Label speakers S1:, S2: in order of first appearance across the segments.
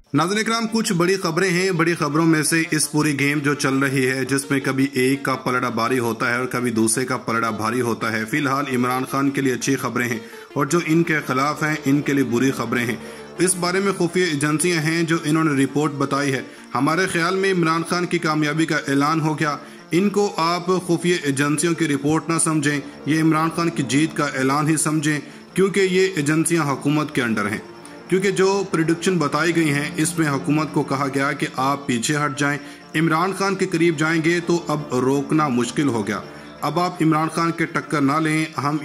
S1: नाज़रीन इकराम, कुछ बड़ी खबरें हैं। बड़ी खबरों में से इस पूरी गेम जो चल रही है, जिसमें कभी एक का पलड़ा भारी होता है और कभी दूसरे का पलड़ा भारी होता है। फिलहाल इमरान खान के लिए अच्छी खबरें हैं और जो इनके खिलाफ हैं इनके लिए बुरी खबरें हैं। इस बारे में खुफिया एजेंसियां हैं जो इन्होंने रिपोर्ट बताई है। हमारे ख्याल में इमरान खान की कामयाबी का ऐलान हो गया। इनको आप खुफिया एजेंसियों की रिपोर्ट ना समझें, ये इमरान खान की जीत का ऐलान ही समझें, क्योंकि ये एजेंसियां हुकूमत के अंडर हैं। क्योंकि जो प्रेडिक्शन बताई गई हैं इसमें हुकूमत को कहा गया कि आप पीछे हट जाएं, इमरान खान के करीब जाएंगे तो अब रोकना मुश्किल हो गया। अब आप इमरान खान के टक्कर ना लें।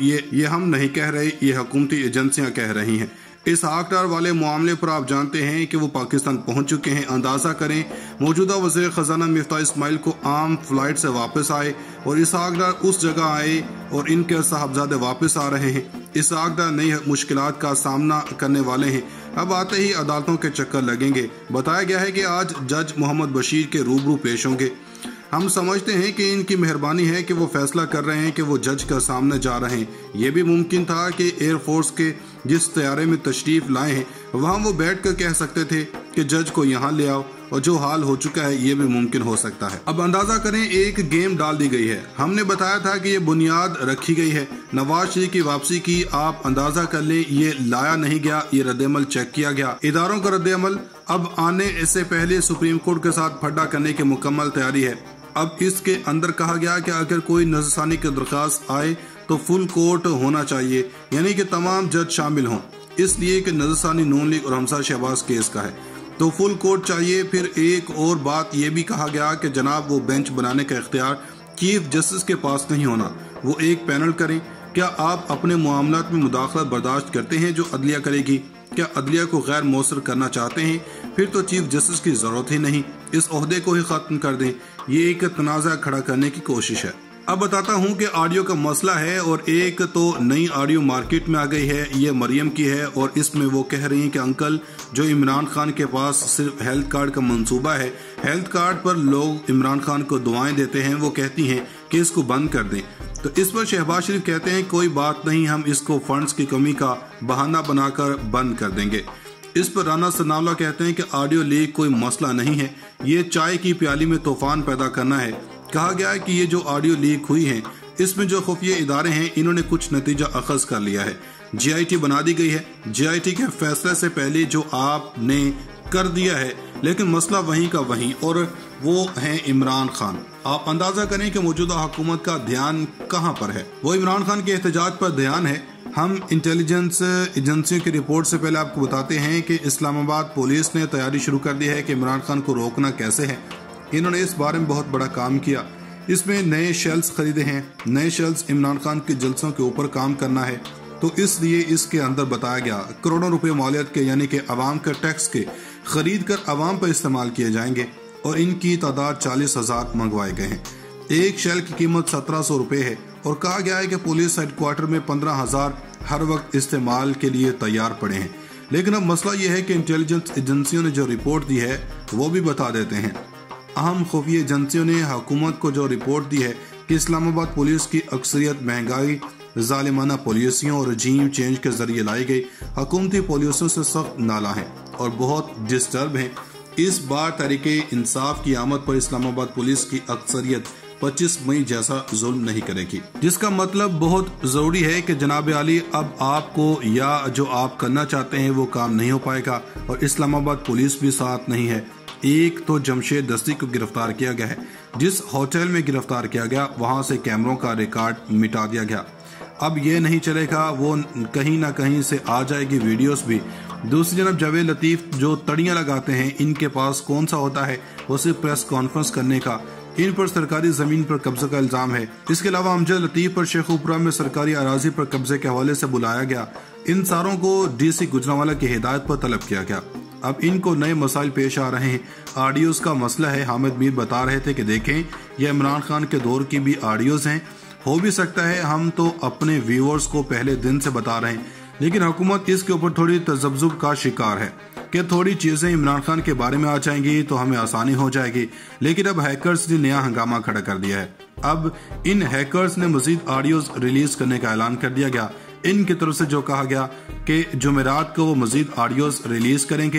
S1: हम नहीं कह रहे, ये हुकूमती एजेंसियां कह रही हैं। इसहाक डार वाले मामले पर आप जानते हैं कि वो पाकिस्तान पहुंच चुके हैं। अंदाजा करें, मौजूदा वज़ीर ख़जाना मिफ्ताह इस्माइल को आम फ्लाइट से वापस आए और इसहाक डार उस जगह आए और इनके साहबजादे वापस आ रहे हैं। इसहाक डार नई मुश्किलात का सामना करने वाले हैं। अब आते ही अदालतों के चक्कर लगेंगे। बताया गया है कि आज जज मोहम्मद बशीर के रूबरू पेश होंगे। हम समझते हैं कि इनकी मेहरबानी है कि वो फैसला कर रहे हैं कि वो जज का सामने जा रहे हैं। ये भी मुमकिन था कि एयरफोर्स के जिस तैयारे में तशरीफ लाए हैं वहाँ वो बैठ कर कह सकते थे कि जज को यहाँ ले आओ, और जो हाल हो चुका है ये भी मुमकिन हो सकता है। अब अंदाजा करें, एक गेम डाल दी गई है। हमने बताया था कि ये बुनियाद रखी गई है नवाज शरीफ की वापसी की। आप अंदाजा कर लें, ये लाया नहीं गया, ये रद्देअमल चेक किया गया। इदारों का रद्देअमल अब आने से पहले सुप्रीम कोर्ट के साथ फड्डा करने की मुकम्मल तैयारी है। अब इसके अंदर कहा गया कि अगर कोई नजरसानी की दरख्वास्त आए तो फुल कोर्ट होना चाहिए, यानी कि तमाम जज शामिल हों। इसलिए कि नजरसानी नून लीग और हमजा शहबाज केस का है तो फुल कोर्ट चाहिए। फिर एक और बात यह भी कहा गया कि जनाब वो बेंच बनाने का इख्तियार चीफ जस्टिस के पास नहीं होना, वो एक पैनल करें। क्या आप अपने मामलात में मुदाखलत बर्दाश्त करते हैं जो अदलिया करेगी? क्या अदलिया को गैर मौसर करना चाहते हैं? फिर तो चीफ जस्टिस की जरूरत ही नहीं, इस ओहदे को ही खत्म कर दें। ये एक तनाज़ा खड़ा करने की कोशिश है। अब बताता हूँ कि ऑडियो का मसला है और एक तो नई ऑडियो मार्केट में आ गई है। ये मरियम की है और इसमें वो कह रही हैं कि अंकल, जो इमरान खान के पास सिर्फ हेल्थ कार्ड का मंसूबा है, हेल्थ कार्ड पर लोग इमरान खान को दुआएं देते हैं, वो कहती हैं कि इसको बंद कर दें। तो इस पर शहबाज शरीफ कहते हैं कोई बात नहीं, हम इसको फंड्स की कमी का बहाना बनाकर बंद कर देंगे। इस पर राना सनावला कहते हैं कि ऑडियो लीक कोई मसला नहीं है, ये चाय की प्याली में तूफान पैदा करना है। कहा गया है कि ये जो ऑडियो लीक हुई है इसमें जो खुफिया इदारे हैं इन्होंने कुछ नतीजा अखज़ कर लिया है। GIT बना दी गई है। GIT के फैसले से पहले जो आपने कर दिया है, लेकिन मसला वहीं का वहीं, और वो है इमरान खान। आप अंदाजा करें कि मौजूदा हुकूमत का ध्यान कहाँ पर है। वो इमरान खान के एहतजाज पर ध्यान है। हम इंटेलिजेंस एजेंसियों की रिपोर्ट से पहले आपको बताते हैं कि इस्लामाबाद पुलिस ने तैयारी शुरू कर दी है कि इमरान खान को रोकना कैसे है। इन्होंने इस बारे में बहुत बड़ा काम किया। इसमें नए शेल्स खरीदे हैं। नए शेल्स इमरान खान के जलसों के ऊपर काम करना है, तो इसलिए इसके अंदर बताया गया करोड़ों रुपए मालियत के, यानी कि अवाम के टैक्स के खरीद कर अवाम पर इस्तेमाल किए जाएंगे और इनकी तादाद 40,000 मंगवाए गए हैं। एक शेल की कीमत 1700 रुपए है और कहा गया है कि पुलिस हेडक्वार्टर में 15,000 हर वक्त इस्तेमाल के लिए तैयार पड़े हैं। लेकिन अब मसला यह है कि इंटेलिजेंस एजेंसियों ने जो रिपोर्ट दी है वो भी बता देते हैं। अहम खुफिया एजेंसियों ने हुकूमत को जो रिपोर्ट दी है कि इस्लामाबाद पुलिस की अक्सरियत महंगाई, जालिमाना पॉलिसियों और रजीम चेंज के जरिए लाई गई हुकूमती पॉलिसियों से सख्त नाला है और बहुत डिस्टर्ब है। इस बार तरीके इंसाफ की आमद पर इस्लामाबाद पुलिस की अक्सरियत 25 मई जैसा जुल्म नहीं करेगी, जिसका मतलब बहुत जरूरी है कि जनाब आली अब आपको या जो आप करना चाहते हैं वो काम नहीं हो पाएगा और इस्लामाबाद पुलिस भी साथ नहीं है। एक तो जमशेद दस्ती को गिरफ्तार किया गया है। जिस होटल में गिरफ्तार किया गया वहां से कैमरों का रिकॉर्ड मिटा दिया गया। अब ये नहीं चलेगा, वो कहीं ना कहीं से आ जाएगी वीडियोस भी। दूसरी तरफ जावेद लतीफ जो तड़ियां लगाते हैं, इनके पास कौन सा होता है वो सिर्फ प्रेस कॉन्फ्रेंस करने का। इन पर सरकारी जमीन पर कब्जे का इल्जाम है। इसके अलावा अमजद लतीफ पर शेखुपुरा में सरकारी अराजी पर कब्जे के हवाले से बुलाया गया। इन सारों को DC गुजरांवाला की हिदायत पर तलब किया गया। अब इनको नए मसाइल पेश आ रहे हैं। ऑडियोज का मसला है। हामिद मीर बता रहे थे कि देखें ये इमरान खान के दौर की भी ऑडियोज हैं। हो भी सकता है हम तो अपने व्यूअर्स को पहले दिन से बता रहे हैं, लेकिन हुकूमत इसके ऊपर थोड़ी तजब्जुब का शिकार है कि थोड़ी चीजें इमरान खान के बारे में आ जाएंगी तो हमें आसानी हो जाएगी। लेकिन अब हैकर्स ने नया हंगामा खड़ा कर दिया है। अब इन हैकर्स ने मजीद ऑडियोज रिलीज करने का ऐलान कर दिया गया। इनकी तरफ से जो कहा गया कि जुमेरात को वो मजीद ऑडियोज रिलीज करेंगे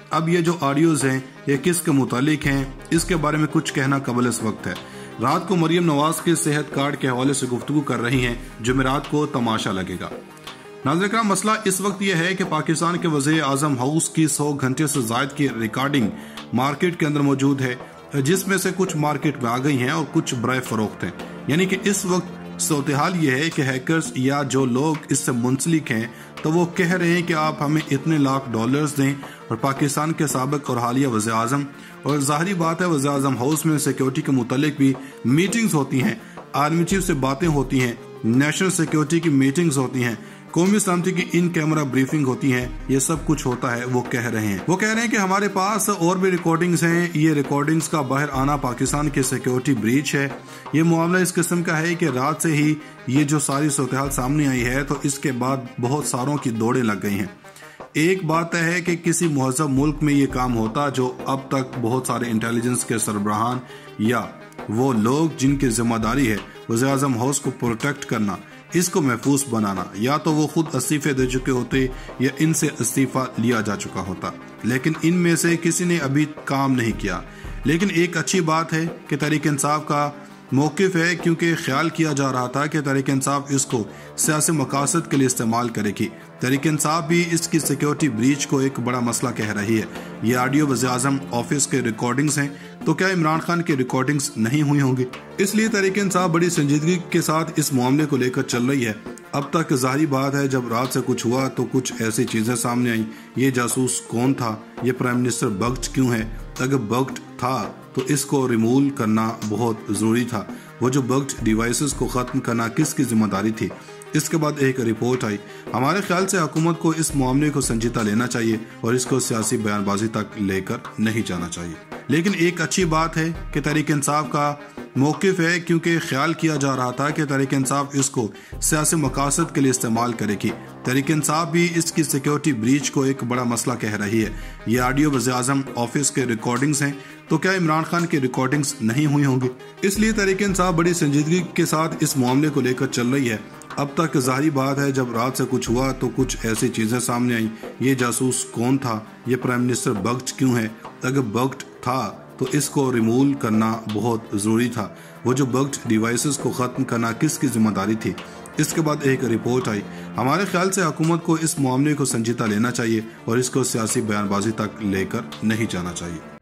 S1: अब ये जो ऑडियोज हैं ये किसके मुतालिक हैं, इसके बारे में कुछ कहना कबल इस वक्त है। रात को मरियम नवाज के सेहत कार्ड के हवाले से गुफ्तगू कर रही हैं, जुमेरात को तमाशा लगेगा। नाज़रीन किराम, मसला इस वक्त यह है कि पाकिस्तान के वज़ीर आज़म हाउस की 100 घंटे से ज़ायद की रिकॉर्डिंग मार्केट के अंदर मौजूद है, जिसमें से कुछ मार्केट में आ गई हैं और कुछ बराए फरोख्त हैं। यानी कि इस वक्त सूरत हाल ये है कि हैकर्स या जो लोग इससे मुंसलिक हैं तो वो कह रहे हैं कि आप हमें इतने लाख डॉलर्स दें, और पाकिस्तान के साबिक और हालिया वज़ीर आज़म, और जाहिर बात है वज़ीर आज़म हाउस में सिक्योरिटी के मुतालिक भी मीटिंग्स होती हैं, आर्मी चीफ से बातें होती हैं, नेशनल सिक्योरिटी की मीटिंग्स होती हैं, कौमी सलामती की इन कैमरा ब्रीफिंग होती है, ये सब कुछ होता है। वो कह रहे हैं कि हमारे पास और भी रिकॉर्डिंग्स हैं, ये रिकॉर्डिंग्स का बाहर आना पाकिस्तान की सिक्योरिटी ब्रीच है। ये मामला इस किस्म का है कि रात से ही ये जो सारी सूरत सामने आई है तो इसके बाद बहुत सारों की दौड़ें लग गई हैं। एक बात है कि किसी मुहज़्ज़ब मुल्क में ये काम होता जो अब तक बहुत सारे इंटेलिजेंस के सरबराहान या वो लोग जिनकी जिम्मेदारी है वज़ीर आज़म हाउस को प्रोटेक्ट करना, इसको महफूज बनाना, या तो वो खुद इस्तीफे दे चुके होते या इनसे इस्तीफा लिया जा चुका होता, लेकिन इनमें से किसी ने अभी काम नहीं किया। लेकिन एक अच्छी बात है कि तहरीक इंसाफ का मौक़िफ़ है, क्योंकि ख्याल किया जा रहा था कि तहरीक इंसाफ इसको सियासी मकासद के लिए इस्तेमाल करेगी। तहरीक इंसाफ भी इसकी सिक्योरिटी ब्रीच को एक बड़ा मसला कह रही है। ये ऑडियो वज़ीर आज़म ऑफिस के रिकॉर्डिंग्स हैं, तो क्या इमरान खान की रिकॉर्डिंग्स नहीं हुई होंगी? इसलिए तहरीक इंसाफ बड़ी संजीदगी के साथ इस मामले को लेकर चल रही है। अब तक जाहिर बात है जब रात से कुछ हुआ तो कुछ ऐसी चीजें सामने आई। ये जासूस कौन था, ये प्राइम मिनिस्टर बग्ड क्यों है, अगर बग्ड था तो इसको रिमूव करना बहुत जरूरी था। वो जो बग्ड डिवाइसेस को खत्म करना किसकी जिम्मेदारी थी? इसके बाद एक रिपोर्ट आई। हमारे ख्याल से हुकूमत को इस मामले को संजीदा लेना चाहिए और इसको सियासी बयानबाजी तक लेकर नहीं जाना चाहिए। लेकिन एक अच्छी बात है कि तहरीक इंसाफ का मौक़िफ़ है, क्योंकि ख्याल किया जा रहा था कि तहरीक इंसाफ इसको सियासी मकासद के लिए इस्तेमाल करेगी। तहरीक इंसाफ भी इसकी सिक्योरिटी ब्रीच को एक बड़ा मसला कह रही है। ये ऑडियो वज़ीर आज़म ऑफिस के रिकॉर्डिंग्स हैं, तो क्या इमरान खान की रिकॉर्डिंग्स नहीं हुई होंगी? इसलिए तहरीक इंसाफ बड़ी संजीदगी के साथ इस मामले को लेकर चल रही है। अब तक जाहिर बात है जब रात से कुछ हुआ तो कुछ ऐसी चीजें सामने आई। ये जासूस कौन था, ये प्राइम मिनिस्टर बग्ड क्यों है, अगर बग्ड था तो इसको रिमूव करना बहुत जरूरी था। वो जो बग्ड डिवाइसेस को खत्म करना किसकी जिम्मेदारी थी? इसके बाद एक रिपोर्ट आई। हमारे ख्याल से हुकूमत को इस मामले को संजीदा लेना चाहिए और इसको सियासी बयानबाजी तक लेकर नहीं जाना चाहिए।